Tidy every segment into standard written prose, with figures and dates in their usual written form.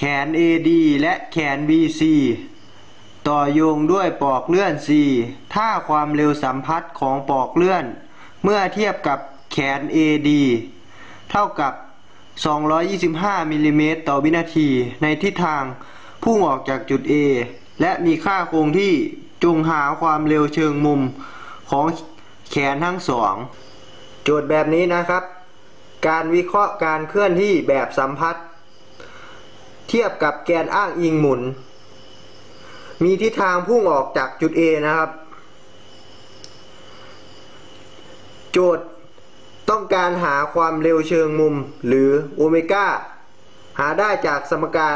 น AD และแขน BC ต่อโยงด้วยปอกเลื่อน C ถ้าความเร็วสัมพัทธ์ของปอกเลื่อนเมื่อเทียบกับแขน AD เท่ากับ225มิลลิเมตรต่อวินาทีในทิศทางพุ่งออกจากจุด A และมีค่าคงที่จงหาความเร็วเชิงมุมของแขนทั้งสองโจทย์แบบนี้นะครับการวิเคราะห์การเคลื่อนที่แบบสัมพัทธ์เทียบกับแกนอ้างอิงหมุนมีทิศทางพุ่งออกจากจุด A นะครับโจทย์ต้องการหาความเร็วเชิงมุมหรือโอเมก้าหาได้จากสมการ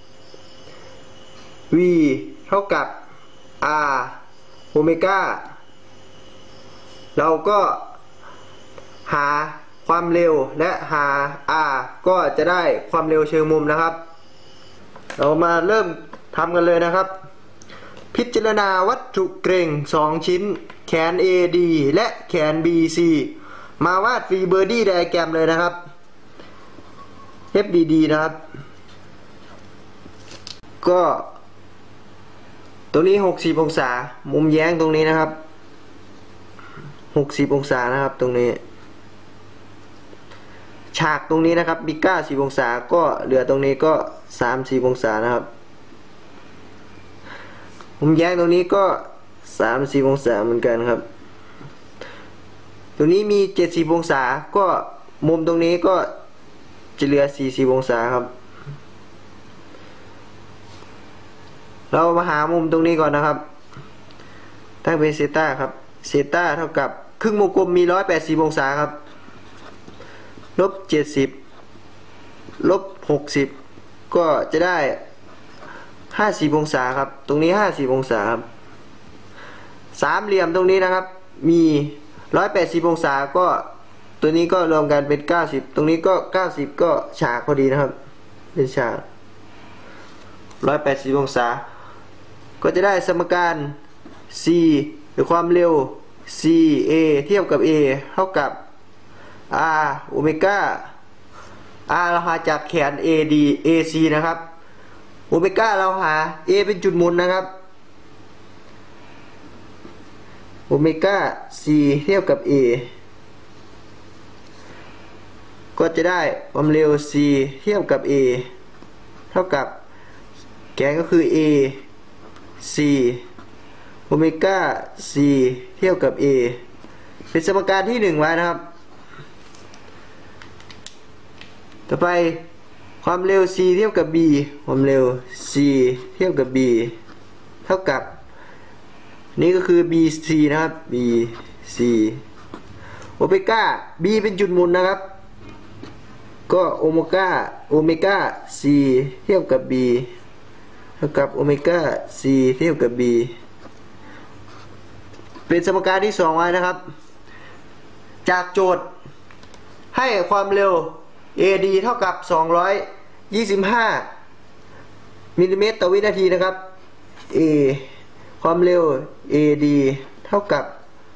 v เท่ากับ r โอเมก้าเราก็หาความเร็วและหา r ก็จะได้ความเร็วเชิงมุมนะครับเรามาเริ่มทำกันเลยนะครับพิจารณาวัตถุเกร็ง2ชิ้นแขน AD และแขน BC มาวาดฟรีเบอร์ดี้ไดอะแกรมเลยนะครับ FDD นะครับก็ตรงนี้60องศามุมแย้งตรงนี้นะครับ60องศานะครับตรงนี้ฉากตรงนี้นะครับมี90องศาก็เหลือตรงนี้ก็30องศานะครับมุมแย้งตรงนี้ก็30องศาเหมือนกันครับตรงนี้มี70องศาก็มุมตรงนี้ก็จะเหลือ40องศาครับเรามาหามุมตรงนี้ก่อนนะครับตั้งเป็นเซต้าครับเซต้าเท่ากับครึ่งวงกลมมี180องศาครับลบ70ลบ60ก็จะได้50องศาครับตรงนี้50องศาครับสามเหลี่ยมตรงนี้นะครับมี180องศาก็ตัวนี้ก็รวมกันเป็น90ตรงนี้ก็90ก็ฉากพอดีนะครับเป็นฉาก180องศาก็จะได้สมการ c หรือความเร็ว CA เทียบกับ A เท่ากับ R โอเมก้า R เราหาจากแขน AD AC นะครับโอเมก้าเราหา A เป็นจุดหมุนนะครับโอเมก้า C เทียบกับ A ก็จะได้ความเร็ว C เทียบกับ A เท่ากับแกนก็คือ A C โอเมก้า C เทียบกับ A เป็นสมการที่1ไว้นะครับต่อไปความเร็ว c เทียบกับ b ความเร็ว c เทียบกับ b เท่ากับนี่ก็คือ bc นะครับ bc โอเมก้า b เป็นจุดหมุนนะครับก็โอเมก้า c เทียบกับ b เท่ากับโอเมก้า c เทียบกับ b เป็นสมการที่2ไว้นะครับจากโจทย์ให้ความเร็วAD เท่ากับ225มิลลิเมตรต่อวินาทีนะครับ A ความเร็ว AD เท่ากับ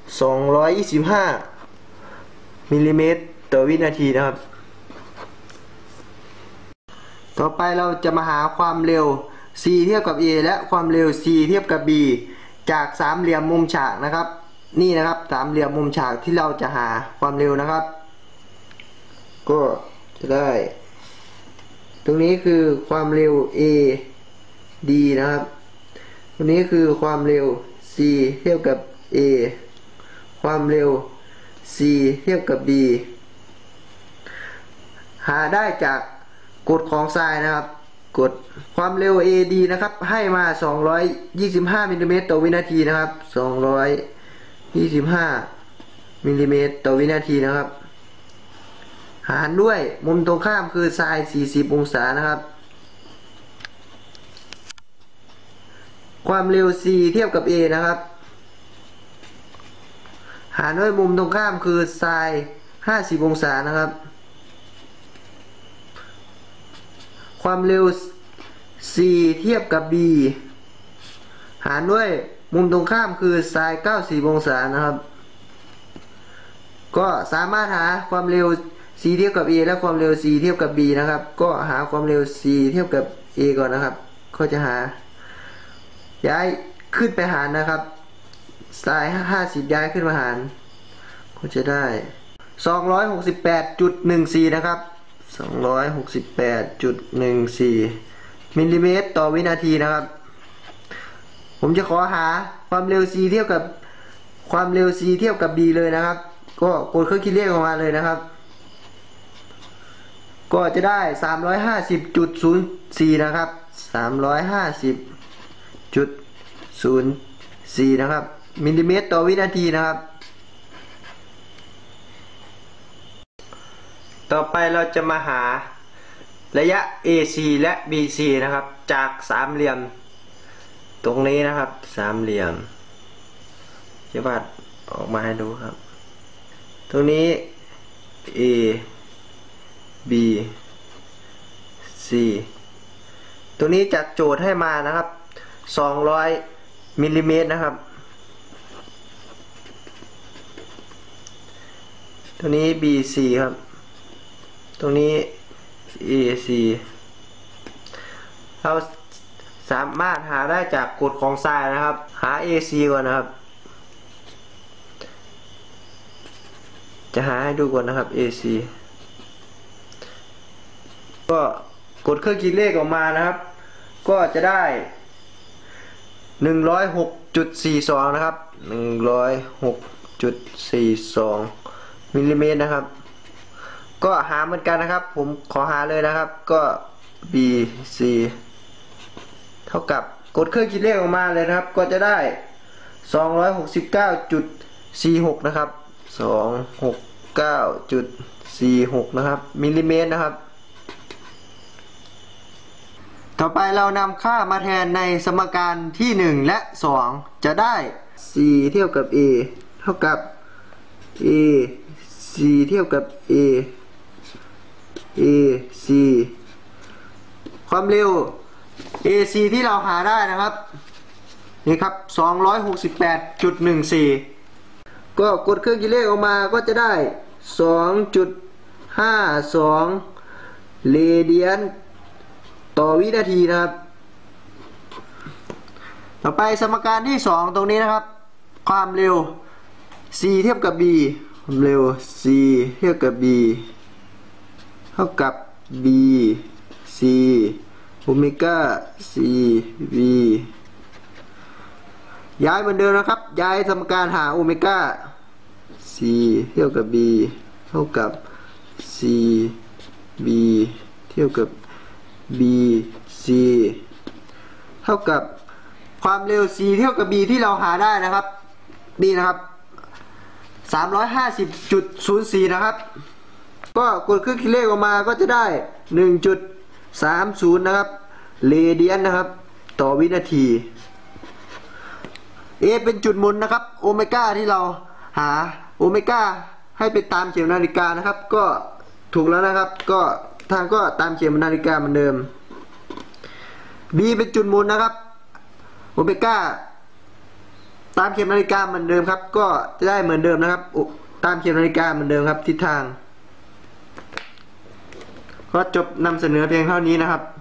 225มิลลิเมตรต่อวินาทีนะครับต่อไปเราจะมาหาความเร็ว C เทียบกับ A และความเร็ว C เทียบกับ B จากสามเหลี่ยมมุมฉากนะครับนี่นะครับสามเหลี่ยมมุมฉากที่เราจะหาความเร็วนะครับก็จะได้ตรงนี้คือความเร็ว A D นะครับตรงนี้คือความเร็ว C เทียบกับ A ความเร็ว C เทียบกับ B หาได้จากกฎของไซน์นะครับกฎความเร็ว AD นะครับให้มา225มิลลิเมตรต่อวินาทีนะครับ225มิลลิเมตรต่อวินาทีนะครับหารด้วยมุมตรงข้ามคือไซน์40องศานะครับความเร็ว c เทียบกับ a นะครับหารด้วยมุมตรงข้ามคือไซน์50องศานะครับความเร็ว c เทียบกับ b หารด้วยมุมตรงข้ามคือไซน์90องศานะครับก็สามารถหาความเร็ว c เทียบกับ a และความเร็ว c เทียบกับ b นะครับก็หาความเร็ว c เทียบกับ a ก่อนนะครับก็จะหาย้ายขึ้นไปหารนะครับไซน์50ย้ายขึ้นมาหารก็จะได้ 268.14 นะครับ268.14 มิลลิเมตรต่อวินาทีนะครับผมจะขอหาความเร็ว c เทียบกับความเร็ว c เทียบกับ b เลยนะครับก็กดเครื่องคิดเลขออกมาเลยนะครับก็จะได้ 350.04 นะครับ350.04 นะครับมิลลิเมตรต่อวินาทีนะครับต่อไปเราจะมาหาระยะ AC และ BC นะครับจากสามเหลี่ยมตรงนี้นะครับสามเหลี่ยมจะวาดออกมาให้ดูครับตรงนี้ A B C ตัวนี้จากโจทย์ให้มานะครับ200มิลลิเมตรนะครับตัวนี้ BC ครับตรงนี้ AC เราสามารถหาได้จากกฎของไซน์นะครับหา AC ก่อนนะครับจะหาให้ดูก่อนนะครับ AC ก็กดเครื่องคิดเลขออกมานะครับก็จะได้ 106.42 นะครับ 106.42 มิลลิเมตรนะครับก็หาเหมือนกันนะครับผมขอหาเลยนะครับก็ BC เท่ากับกดเครื่องคิดเลขออกมาเลยนะครับก็จะได้ 269.46 นะครับ269.46 นะครับมิลลิเมตรนะครับต่อไปเรานำค่ามาแทนในสมการที่1และ2จะได้ c เท่ากับ a เท่ากับ a c เท่ากับ a c ความเร็ว ac ที่เราหาได้นะครับนี่ครับ 268.14 ก็กดเครื่องคิดเลขออกมาก็จะได้ 2.52 เรเดียนต่อวินาทีนะครับต่อไปสมการที่2ตรงนี้นะครับความเร็ว c เทียบกับ b ความเร็ว c เทียบกับ b เท่ากับ b c โอเมก้า c v ย้ายเหมือนเดิมนะครับย้ายสมการหาโอเมก้า c เท่ากับ b เท่ากับ c b เท่ากับ b c เท่ากับความเร็ว c เท่ากับ b ที่เราหาได้นะครับนี่นะครับ 350.04 นะครับก็กดเครื่องคิดเลขออกมาก็จะได้ 1.30 นะครับเรเดียนนะครับต่อวินาที A เป็นจุดหมุนนะครับโอเมก้าที่เราหาโอเมก้าให้ไปตามเข็มนาฬิกานะครับก็ถูกแล้วนะครับก็ทางก็ตามเข็มนาฬิกาเหมือนเดิม B เป็นจุดหมุนนะครับโอเมก้าตามเข็มนาฬิกาเหมือนเดิมครับก็จะได้เหมือนเดิมนะครับตามเข็มนาฬิกาเหมือนเดิมครับทิศทางก็จบนำเสนอเพียงเท่านี้นะครับ